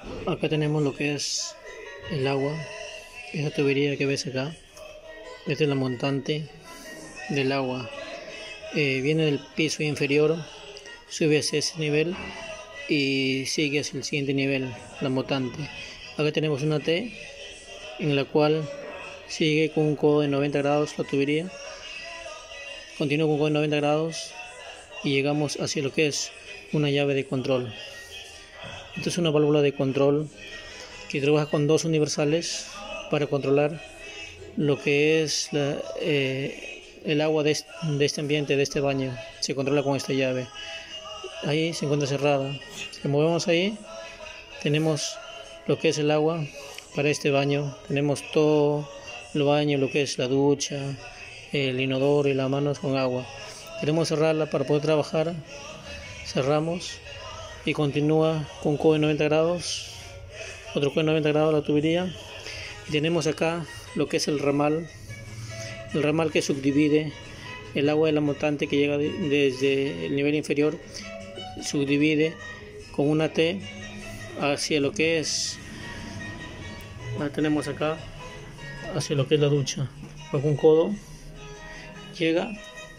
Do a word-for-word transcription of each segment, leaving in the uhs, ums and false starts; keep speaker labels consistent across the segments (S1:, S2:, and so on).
S1: Acá tenemos lo que es el agua. Esa tubería que ves acá, esta es la montante del agua. Eh, viene del piso inferior, sube hacia ese nivel y sigue hacia el siguiente nivel, la montante. Acá tenemos una T en la cual sigue con un codo de noventa grados la tubería, continúa con un codo de noventa grados y llegamos hacia lo que es una llave de control. Esta es una válvula de control que trabaja con dos universales para controlar lo que es la, eh, el agua de este, de este ambiente, de este baño. Se controla con esta llave. Ahí se encuentra cerrada. Si movemos ahí, tenemos lo que es el agua para este baño. Tenemos todo el baño, lo que es la ducha, el inodoro y las manos con agua. Queremos cerrarla para poder trabajar. Cerramos y continúa con codo de noventa grados, otro codo de noventa grados la tubería. Y tenemos acá lo que es el ramal, el ramal que subdivide el agua de la montante que llega de, desde el nivel inferior, subdivide con una T hacia lo que es, la tenemos acá, hacia lo que es la ducha. Con un codo llega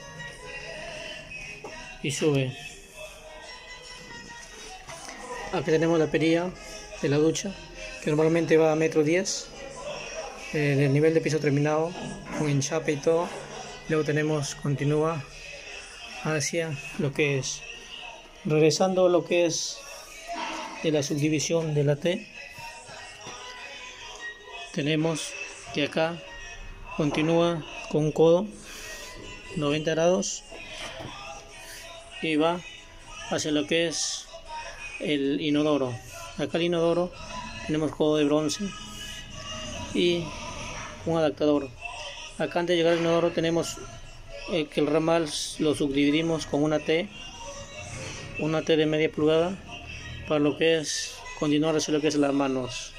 S1: y sube. Aquí tenemos la perilla de la ducha, que normalmente va a metro diez, eh, del nivel de piso terminado, con enchape y todo. Luego tenemos, continúa hacia lo que es, regresando a lo que es de la subdivisión de la T, tenemos que acá continúa con un codo noventa grados y va hacia lo que es el inodoro. Acá el inodoro tenemos codo de bronce y un adaptador. Acá antes de llegar al inodoro tenemos eh, que el ramal lo subdividimos con una T, una T de media pulgada para lo que es continuar hacia lo que es las manos.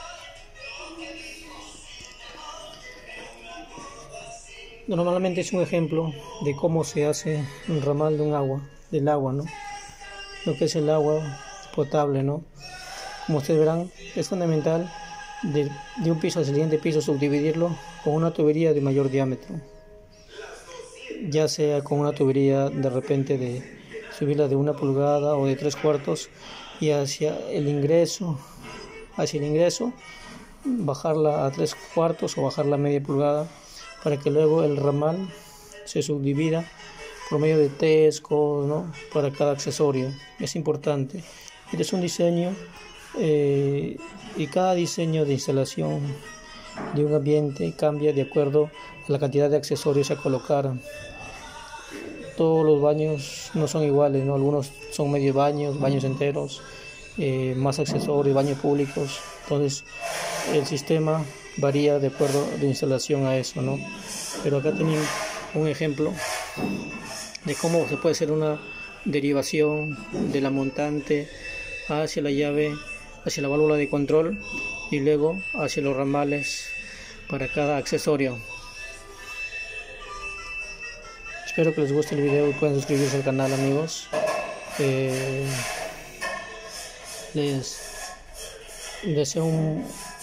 S1: Normalmente es un ejemplo de cómo se hace un ramal de un agua, del agua, ¿no? Lo que es el agua potable, ¿no? Como ustedes verán, es fundamental de, de un piso al siguiente piso subdividirlo con una tubería de mayor diámetro, ya sea con una tubería de repente de subirla de una pulgada o de tres cuartos y hacia el ingreso, hacia el ingreso bajarla a tres cuartos o bajarla a media pulgada para que luego el ramal se subdivida por medio de tescos, ¿no? Para cada accesorio. Es importante. Este es un diseño eh, y cada diseño de instalación de un ambiente cambia de acuerdo a la cantidad de accesorios a colocar. Todos los baños no son iguales, ¿no? Algunos son medio baños, baños enteros, eh, más accesorios, baños públicos. Entonces el sistema varía de acuerdo a la instalación a eso, ¿no? Pero acá tenemos un ejemplo de cómo se puede hacer una derivación de la montante hacia la llave, hacia la válvula de control y luego hacia los ramales para cada accesorio. Espero que les guste el video y puedan suscribirse al canal, amigos. Eh, les deseo un